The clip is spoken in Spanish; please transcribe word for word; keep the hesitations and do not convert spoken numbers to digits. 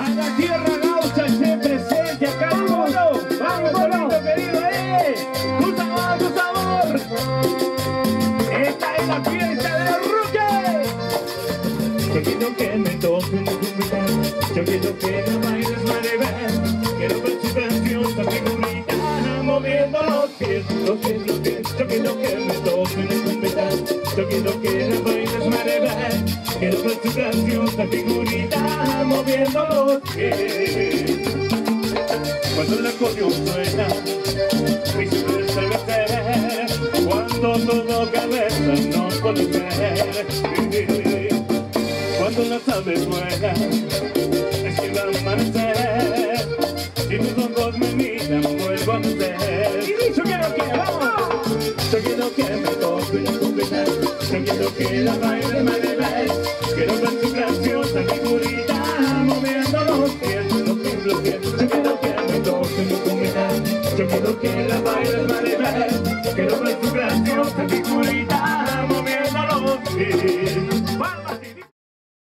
la tierra gaucha esté presente acá en Mono. Vamos, bonito querido, eh. Tu sabor, tu sabor. Esta es la fiesta de los Ruques. Yo quiero que me toquen tu vida. Yo quiero que la bailes maribel. Quiero ver tu canción, tu figurita, moviendo los pies, los pies, los pies. Yo quiero que me toquen tu vida. Yo quiero que la bailes maribel. Quiero ver tu canción, tu figurita, moviendo los pies. Cuando la acordeón suena, mi cielo se ve. Cuando todo cabeza no puede ver. Cuando las aves vuelan, es que va a amanecer. Y tus ojos me miran, vuelvo a nacer. Y yo quiero que vamos. Yo quiero que me toquen tu vida. Yo quiero que la baile me debe. Quiero ver tu graciosa figurita, moviendo los pies, los pies, los pies. Yo quiero que me toquen tu vida. Yo quiero que la baile me debe. Quiero ver tu graciosa figurita.